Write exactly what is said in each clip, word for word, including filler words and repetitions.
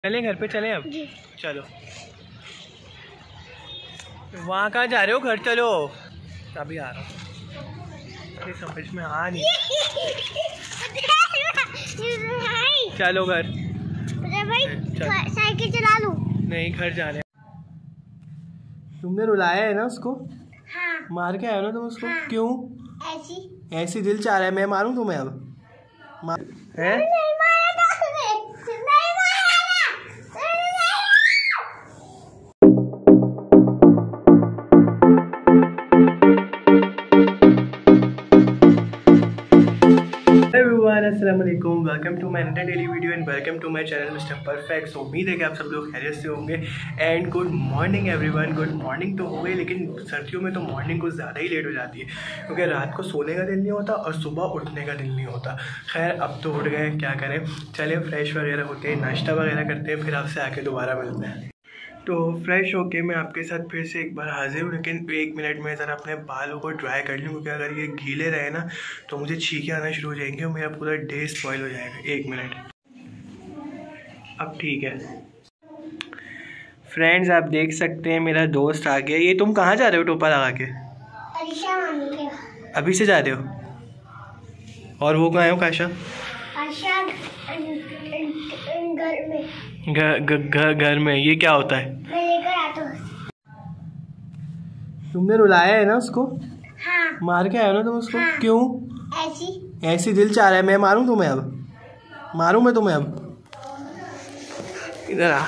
चलें घर पे चलें अब। चलो वहाँ कहाँ जा रहे हो? घर चलो। अभी आ रहा हूँ, समझ में आ नहीं। चलो घर। साइकिल चला लूं? नहीं, घर जाने। तुमने रुलाया है ना उसको? हाँ। मार के आए ना तुम उसको? हाँ। क्यों? ऐसी ऐसी दिल चाह रहा है मैं मारूं तुम्हें अब? मार... है? नहीं मारा था तुम्हें, नहीं एवरीवन, अस्सलाम वालेकुम, welcome to my another daily video and welcome to my channel mister perfect. So उम्मीद है कि आप सब लोग खैरियत से होंगे and good morning everyone. Good morning तो हो गई, लेकिन सर्दियों में तो मॉर्निंग कुछ ज़्यादा ही लेट हो जाती है क्योंकि रात को सोने का दिल नहीं होता और सुबह उठने का दिल नहीं होता। खैर अब तो उठ गए, क्या करें। चलिए फ्रेश वगैरह होते हैं, नाश्ता वगैरह करते हैं, फिर आपसे आके दोबारा मिलते हैं। तो फ्रेश होके मैं आपके साथ फिर से एक बार हाजिर हूँ, लेकिन एक मिनट में ज़रा अपने बालों को ड्राई कर लूँ क्योंकि अगर ये गीले रहे ना तो मुझे छींके आना शुरू हो जाएंगे और मेरा पूरा डे स्पॉइल हो जाएगा। एक मिनट, अब ठीक है। फ्रेंड्स आप देख सकते हैं मेरा दोस्त आ गया। ये तुम कहाँ जा रहे हो टोपा लगा के? अभी से जा रहे हो? और वो कहाँ है काशा? घर में। घर घर में? ये क्या होता है? मैं लेकर आता हूँ। तुमने रुलाया है ना उसको? हाँ। मार के आए हो ना तुम उसको? हाँ। क्यों? ऐसी ऐसी दिल चाह रहा है मैं मारूं तुम्हें अब? मारूं मैं तुम्हें अब? इधर आ।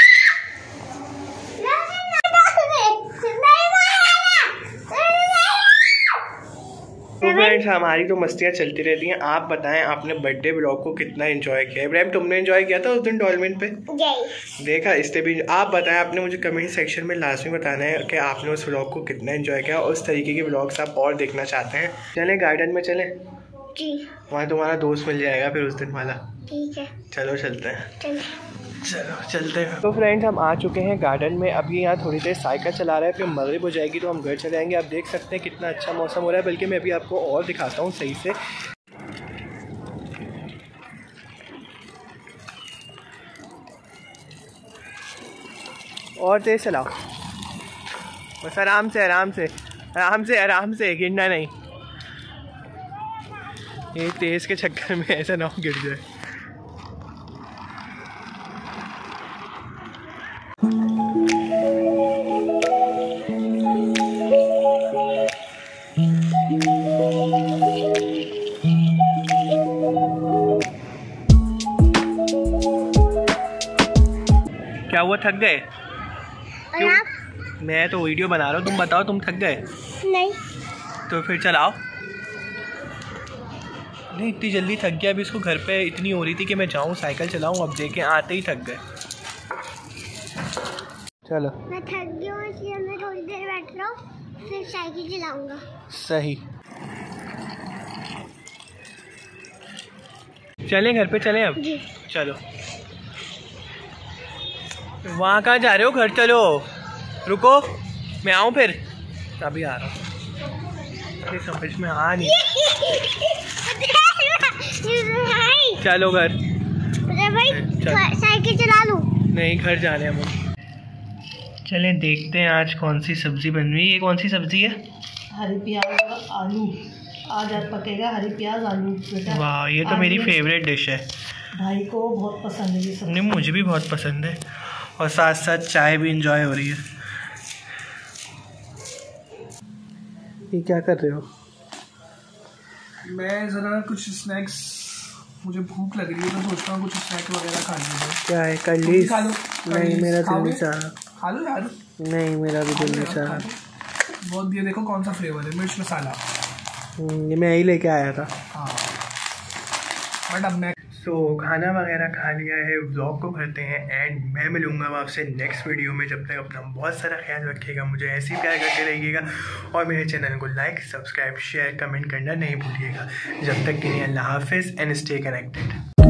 तो फ्रेंड्स हमारी तो मस्तियाँ चलती रहती हैं। आप बताएं आपने बर्थडे ब्लॉग को कितना एंजॉय किया? इब्राहिम तुमने एंजॉय किया था उस दिन डॉल्मेन पे? देखा इससे भी। आप बताएं, आपने मुझे कमेंट सेक्शन में लाजमी बताना है कि आपने उस ब्लॉग को कितना एंजॉय किया और उस तरीके के ब्लॉग्स आप और देखना चाहते हैं। चलें गार्डन में चलें? जी। वहाँ तुम्हारा दोस्त मिल जाएगा फिर उस दिन वाला। ठीक है, चलो चलते हैं। चलो चलो चलते हैं। तो फ्रेंड्स हम आ चुके हैं गार्डन में। अभी यहाँ थोड़ी देर साइकिल चला रहे हैं, फिर मगरिब हो जाएगी तो हम घर चले जाएंगे। आप देख सकते हैं कितना अच्छा मौसम हो रहा है, बल्कि मैं अभी आपको और दिखाता हूँ सही से। और तेज चलाओ बस, आराम से आराम से आराम से आराम से, गिरना नहीं। ये तेज़ के चक्कर में ऐसा ना हो गिर जाए। क्या हुआ, थक गए? क्यों? मैं तो वीडियो बना रहा हूँ, तुम बताओ तुम थक गए? नहीं। तो फिर चलाओ। नहीं इतनी जल्दी थक गया। अभी इसको घर पे इतनी हो रही थी कि मैं जाऊँ साइकिल चलाऊँ, अब देखें आते ही थक गए। चलो मैं थक गई हूँ इसलिए मैं थोड़ी देर बैठ रहा हूँ, फिर साइकिल चलाऊंगा। सही। चलें घर पे चलें अब? जी। चलो वहाँ कहाँ जा रहे हो? घर चलो। रुको मैं आऊँ फिर? अभी आ रहा हूँ, समझ में आ नहीं। चलो घर। साइकिल चला लूं? नहीं, घर जाने हम। चलें देखते हैं आज कौन सी सब्जी बन रही है। ये कौन सी सब्जी है? हरी प्याज आलू। आज आज पकेगा हरी प्याज आलू। वाह, ये तो मेरी फेवरेट डिश है। भाई को बहुत पसंद है ये सब। नहीं मुझे भी बहुत पसंद है, और साथ साथ चाय भी इंजॉय हो रही है। ये क्या कर रहे हो? मैं ज़रा कुछ स्नैक्स, मुझे भूख लग रही है तो सोच रहा हूँ कुछ स्नैक वगैरह खा लूँ। क्या है? कलीस? खा लो। नहीं मेरा दिल नहीं चाह रहा। खा लो यार। नहीं मेरा भी दिल नहीं चाह रहा। बहुत। ये देखो कौन सा फ्लेवर है, मिर्च मसाला। ये मैं ही लेके आया था। हाँ बट अब मैं सो so, खाना वगैरह खा लिया है, व्लॉग को भरते हैं एंड मैं मिलूँगा आपसे नेक्स्ट वीडियो में। जब तक अपना बहुत सारा ख्याल रखिएगा, मुझे ऐसे ही प्यार करते रहिएगा और मेरे चैनल को लाइक सब्सक्राइब शेयर कमेंट करना नहीं भूलिएगा। जब तक के लिए अल्लाह हाफिज़ एंड स्टे कनेक्टेड।